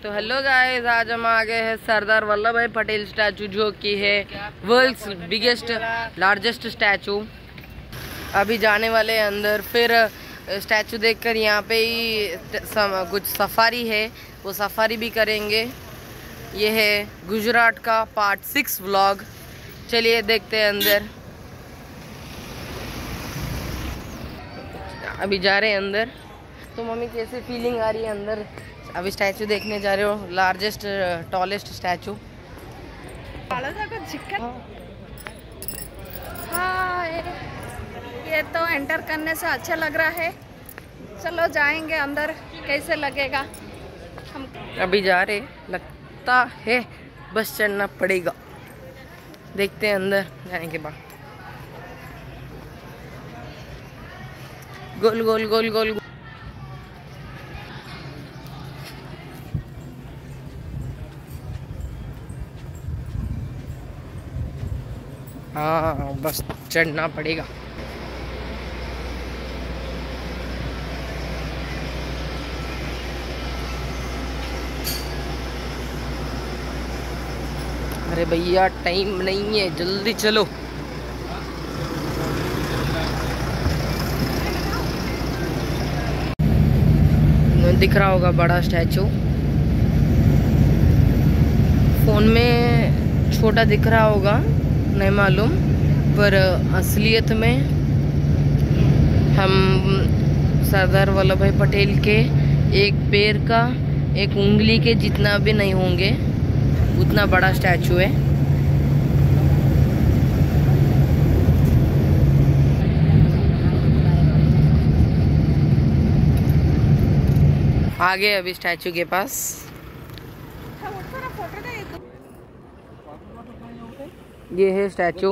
तो hello guys, आज हम आ गए हैं सरदार वल्लभ भाई पटेल स्टैचू, जो कि है वर्ल्ड्स बिगेस्ट लार्जेस्ट स्टैचू। अभी जाने वाले हैं अंदर, फिर स्टैचू देखकर यहाँ पे ही कुछ सफारी है, वो सफारी भी करेंगे। ये है गुजरात का पार्ट 6 व्लॉग। चलिए देखते हैं अंदर। अभी जा रहे हैं अंदर। तो मम्मी कैसी फीलिंग आ रही है अंदर? अभी स्टैचू देखने जा रहे हो, लार्जेस्ट टॉलेस्ट स्टैचू। हाँ, ये तो एंटर करने से अच्छा लग रहा है। चलो जाएंगे अंदर, कैसे लगेगा। हम अभी जा रहे, लगता है बस चढ़ना पड़ेगा। देखते हैं अंदर जाने के बाद। गोल गोल गोल गोल गोल। हाँ, बस चढ़ना पड़ेगा। अरे भैया, टाइम नहीं है, जल्दी चलो। दिख रहा होगा बड़ा स्टैचू, फोन में छोटा दिख रहा होगा, नहीं मालूम, पर असलियत में हम सरदार वल्लभ भाई पटेल के एक पैर का, एक उंगली के जितना भी नहीं होंगे, उतना बड़ा स्टैचू है। आगे अभी स्टैचू के पास ये है स्टैचू।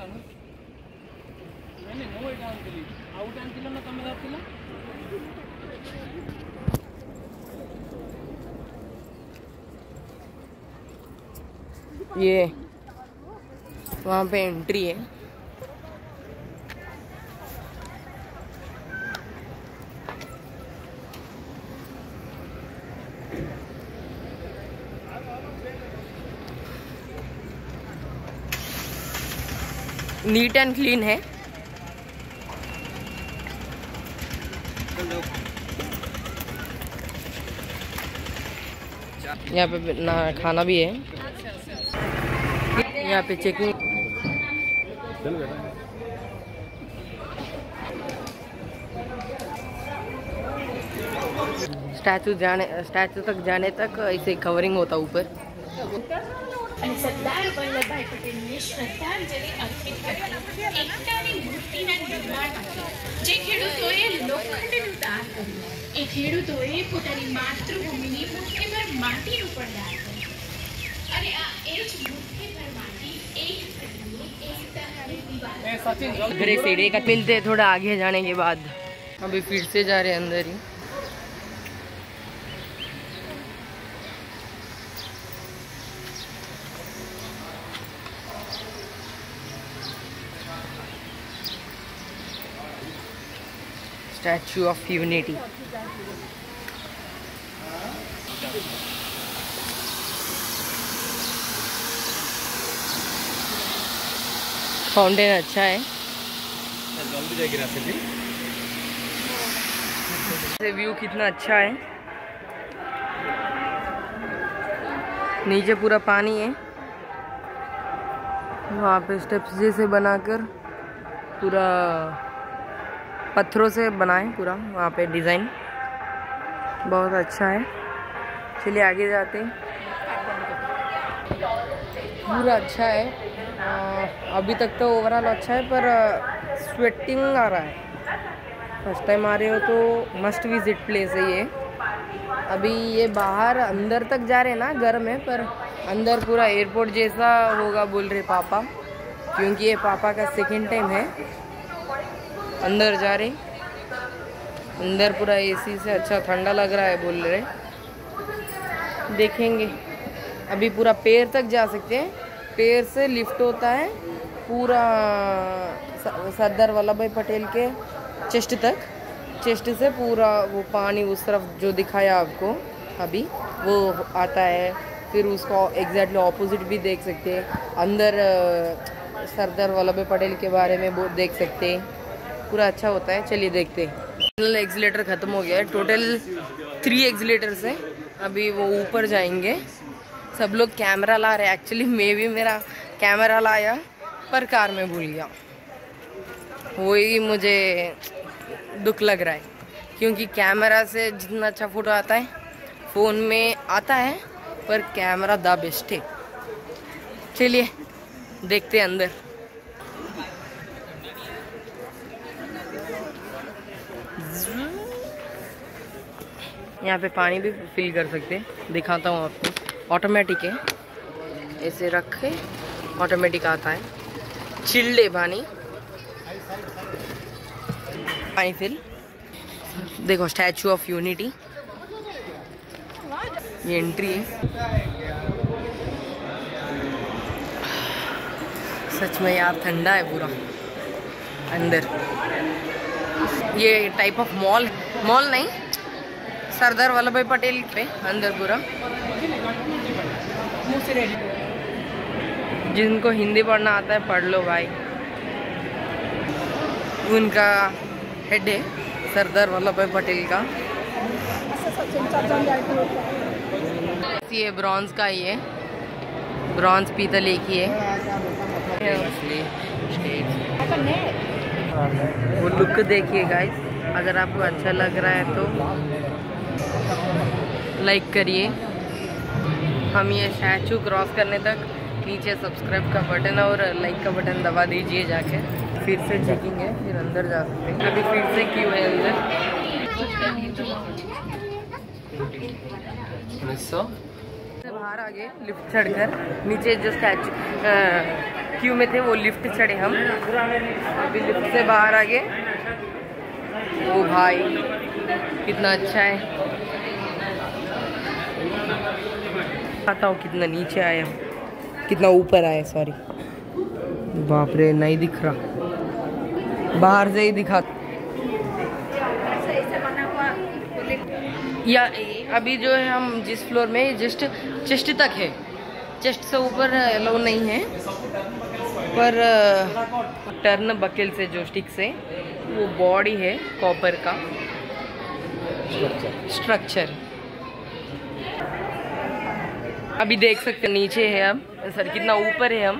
ये वहाँ पे एंट्री है। नीट एंड क्लीन है। यहाँ पे ना खाना भी है, यहाँ पे चेकिंग। स्टैचू तक जाने तक ऐसे कवरिंग होता ऊपर। सरदार वल्लभ भाई पटेल ने श्रद्धांजलि अर्पित કરી એકતાની મૂર્તિના નિર્માણ માટે જે ખેડૂતોએ લોખંડનું દાન કર્યું, એ ખેડૂતોએ પોતાની માતૃભૂમિની મુઠ્ઠીભર માટીનું પણ દાન કર્યું, અને આ એ જ મુઠ્ઠીભર માટી એક કરીને એકતાની દીવાલ घरे सीढ़ी का मिलते थोड़ा आगे जाने के बाद। अभी फिर से जा रहे हैं अंदर ही। Statue of unity. फाउंटेन अच्छा है। व्यू कितना अच्छा है, नीचे पूरा पानी है, वहाँ पे स्टेप्स जैसे बनाकर पूरा पत्थरों से बनाए, पूरा वहाँ पे डिज़ाइन बहुत अच्छा है। चलिए आगे जाते हैं। पूरा अच्छा है, अभी तक तो ओवरऑल अच्छा है, पर स्वेटिंग आ रहा है। फर्स्ट टाइम आ रहे हो तो मस्ट विजिट प्लेस है ये। अभी ये बाहर अंदर तक जा रहे हैं ना घर में, पर अंदर पूरा एयरपोर्ट जैसा होगा बोल रहे पापा, क्योंकि ये पापा का सेकेंड टाइम है अंदर जा रहे। अंदर पूरा एसी से अच्छा ठंडा लग रहा है बोल रहे। देखेंगे, अभी पूरा पैर तक जा सकते हैं, पैर से लिफ्ट होता है पूरा सरदार वल्लभ भाई पटेल के चेस्ट तक। चेस्ट से पूरा वो पानी उस तरफ जो दिखाया आपको अभी, वो आता है। फिर उसको एग्जैक्टली ऑपोजिट भी देख सकते हैं। अंदर सरदार वल्लभ भाई पटेल के बारे में वो देख सकते हैं। पूरा अच्छा होता है। चलिए देखते हैं। एक्सीलेटर ख़त्म हो गया है। टोटल 3 एक्सीलेटर्स हैं। अभी वो ऊपर जाएंगे। सब लोग कैमरा ला रहे हैं। एक्चुअली मैं भी मेरा कैमरा लाया पर कार में भूल गया। वही मुझे दुख लग रहा है, क्योंकि कैमरा से जितना अच्छा फ़ोटो आता है फ़ोन में आता है, पर कैमरा द बेस्ट है। चलिए देखते हैं अंदर। यहाँ पे पानी भी फिल कर सकते हैं। दिखाता हूँ आपको। ऑटोमेटिक है, ऐसे रखे ऑटोमेटिक आता है। चिल्ड है पानी फिल। देखो स्टैचू ऑफ यूनिटी, ये एंट्री है। सच में यार ठंडा है पूरा अंदर। ये टाइप ऑफ मॉल नहीं, सरदार वल्लभ भाई पटेल पे अंदर पूरा। जिनको हिंदी पढ़ना आता है पढ़ लो भाई। उनका हेड है सरदार वल्लभ भाई पटेल का। ये ब्रॉन्ज का ही है, ब्रॉन्ज पीतल एक ही है। वो लुक देखिए गाइस। अगर आपको अच्छा लग रहा है तो लाइक करिए। हम ये स्टैचू क्रॉस करने तक नीचे सब्सक्राइब का बटन और लाइक का बटन दबा दीजिए जाके। फिर से चेकिंग है, फिर अंदर जा सकते हैं। अभी फिर से क्यों है अंदर। बाहर आ गए लिफ्ट चढ़कर। नीचे जो स्टैचू क्यों में थे वो लिफ्ट चढ़े हम। अभी लिफ्ट से बाहर आ गए। ओ भाई कितना अच्छा है। आता हूँ कितना नीचे आया, कितना ऊपर आया। सॉरी, बाप रे नहीं दिख रहा, बाहर से ही दिखा। या अभी जो है हम जिस फ्लोर में जस्ट चेस्ट तक है, चेस्ट से ऊपर अलाउ नहीं है। पर टर्न बकेल से जो स्टिक से वो बॉडी है कॉपर का स्ट्रक्चर। अभी देख सकते हैं नीचे है हम। सर कितना ऊपर है हम,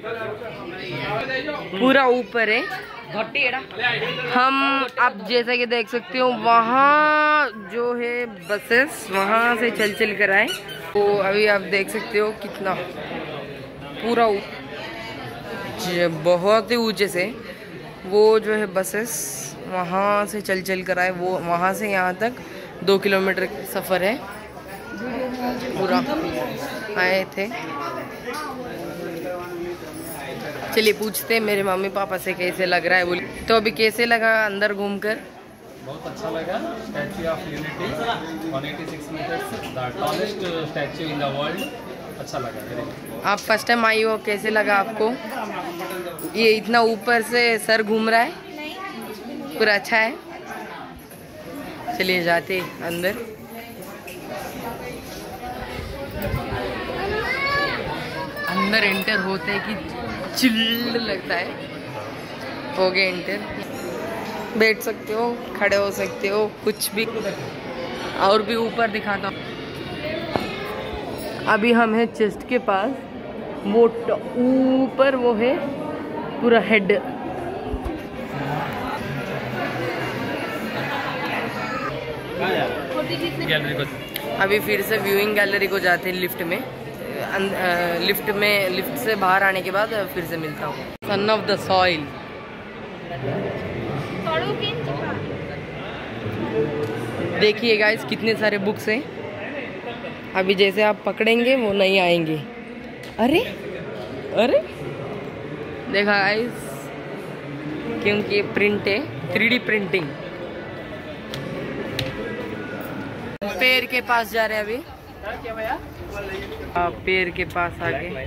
पूरा ऊपर है हम। आप जैसा कि देख सकते हो वहाँ जो है बसेस वहाँ से चल कर आए। तो अभी आप देख सकते हो कितना पूरा बहुत ही ऊंचे से वो जो है बसेस वहाँ से चल कर आए। वो वहाँ से यहाँ तक 2 किलोमीटर सफ़र है पूरा आए थे। चलिए पूछते हैं मेरे मम्मी पापा से कैसे लग रहा है बोले। तो अभी कैसे लगा अंदर घूमकर? बहुत अच्छा लगा। Statue of unity 186 meters, the tallest statue in the world. अच्छा लगा। आप फर्स्ट टाइम आई हो, कैसे लगा आपको? ये इतना ऊपर से सर घूम रहा है, पूरा अच्छा है। चलिए जाते अंदर। अंदर एंटर होते हैं कि चिल्ड लगता है। हो गए एंटर। बैठ सकते हो, खड़े हो सकते हो, कुछ भी। और भी ऊपर दिखाता हूँ। अभी हम हैं चेस्ट के पास। वो ऊपर वो है पूरा हेड। गैलरी को अभी फिर से व्यूइंग गैलरी को जाते हैं लिफ्ट में। लिफ्ट से बाहर आने के बाद फिर से मिलता हूँ। Son of the soil. देखिए गाइस कितने सारे बुक्स हैं। अभी जैसे आप पकड़ेंगे वो नहीं आएंगे। अरे अरे देखा गाइस, क्योंकि प्रिंट है, 3D प्रिंटिंग। पेड़ के पास जा रहे हैं अभी। पेड़ के पास आ गए।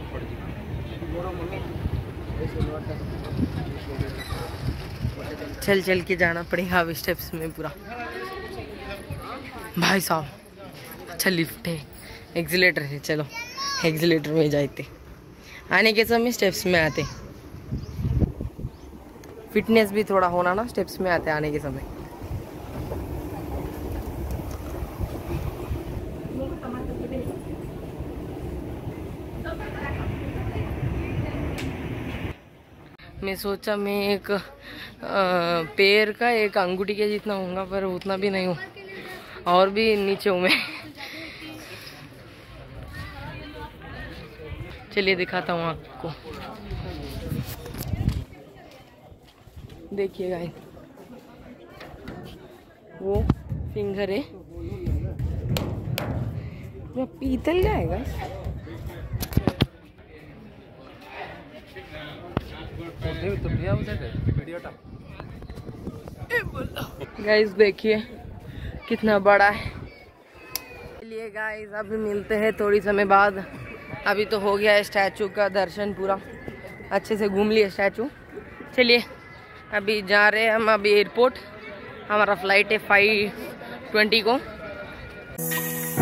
चल चल के जाना पड़ेगा अब स्टेप्स में पूरा। भाई साहब अच्छा लिफ्ट है। एक्सीलेटर है, चलो एक्सीलेटर में जाते। आने के समय स्टेप्स में आते, फिटनेस भी थोड़ा होना ना, स्टेप्स में आते आने के समय। मैं सोचा मैं एक पैर का एक अंगूठी के जितना होऊंगा, पर उतना भी नहीं हूँ, और भी नीचे हूँ मैं। चलिए दिखाता हूँ आपको, देखिए गाइस, वो फिंगर है, वो पीतल का है गाइस। गाइस देखिए कितना बड़ा है। चलिए गाइस अभी मिलते हैं थोड़ी समय बाद। अभी तो हो गया है स्टैचू का दर्शन, पूरा अच्छे से घूम लिए स्टैचू। चलिए अभी जा रहे हैं हम अभी एयरपोर्ट, हमारा फ्लाइट है 5:20 को।